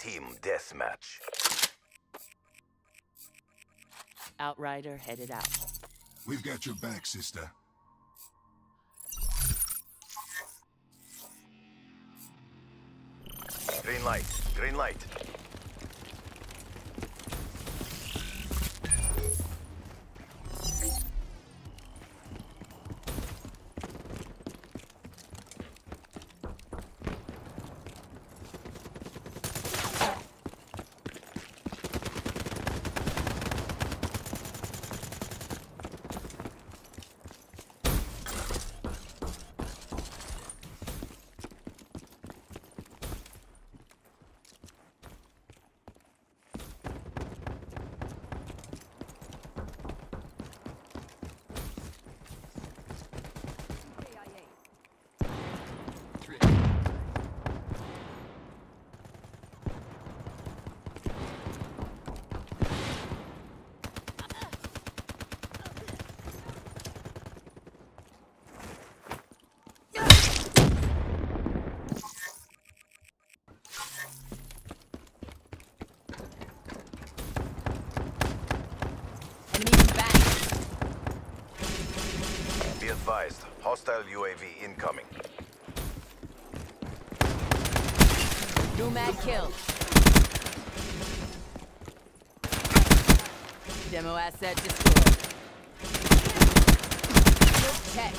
Team deathmatch. Outrider headed out. We've got your back, sister. Green light. Green light. Be advised, hostile UAV incoming. Nomad kill. Demo asset destroyed. Check.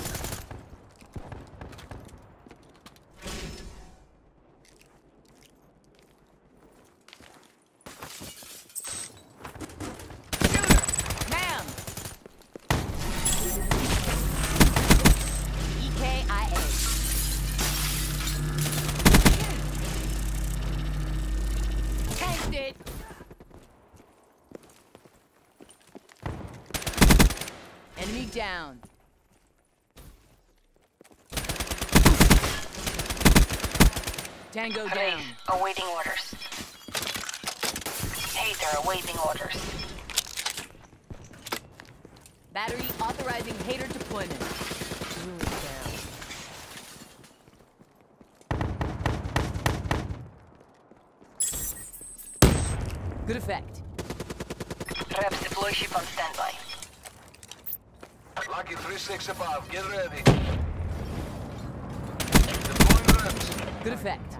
Enemy down. Tango down. Awaiting orders. Hater awaiting orders. Battery authorizing hater deployment. Ruin down. Good effect. Reps deploy ship on standby. Lucky 3-6 above, get ready. Deploying reps. Good effect.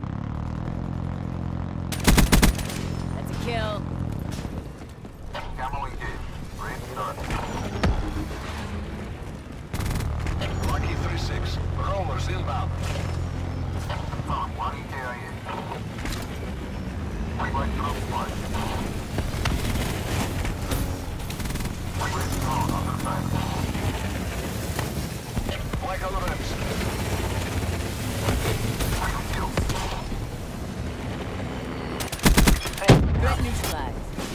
That's a kill. Camel engaged. Ready to start. Lucky 3-6. Rollers inbound. Found 1 EKIA. We might drop one. We're strong on the side. Like on the reps. Threat neutralized.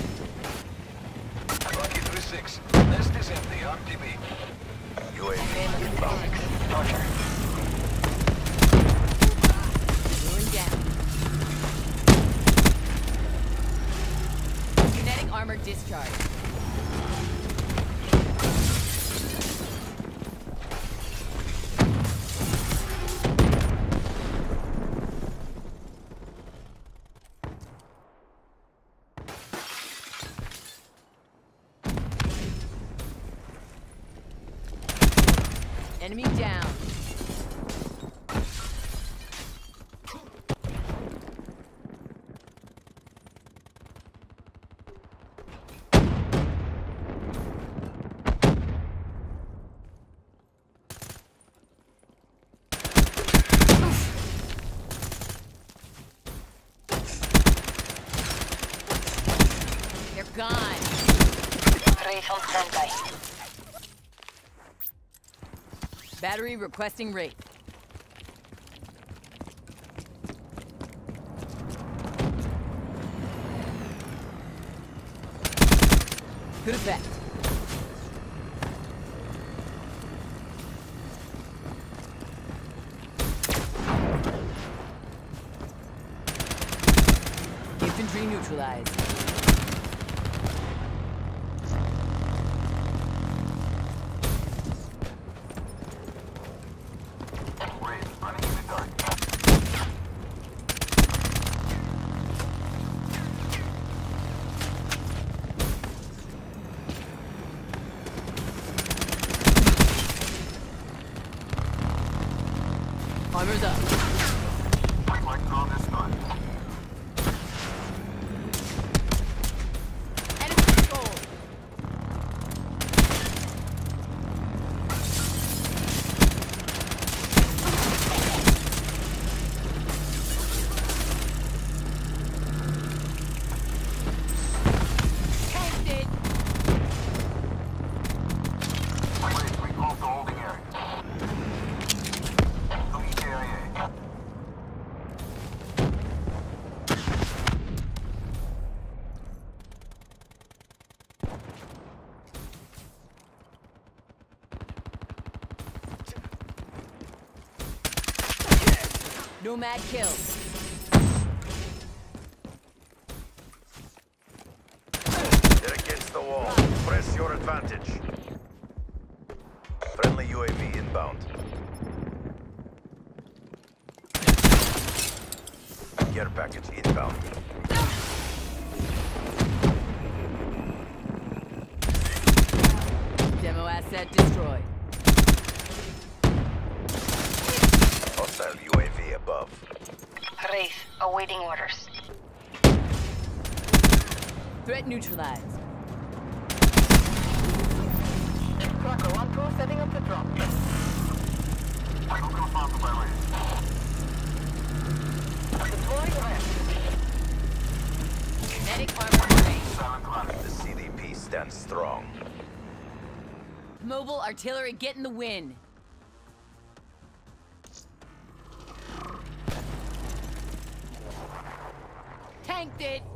Lucky 3-6. Nest is empty. RTB. UAV inbound. Roger. Ruin down. Kinetic armor discharge. Enemy down. They're gone. Race on standby. Battery requesting rate. Good effect. Infantry neutralized. Armor's up. Working on this one. Enemy control. Tanked it. Wait, we called the holding area. EKIA. Nomad kills. They're against the wall. Press your advantage. Friendly UAV inbound. Care package inbound. Demo asset destroyed. Hostile UAV above. Wraith, awaiting orders. Threat neutralized. Cracker 1-2, setting up the drop. Deploying Wraith. Medic armor range. The CDP stands strong. Mobile artillery getting the win. Tanked it.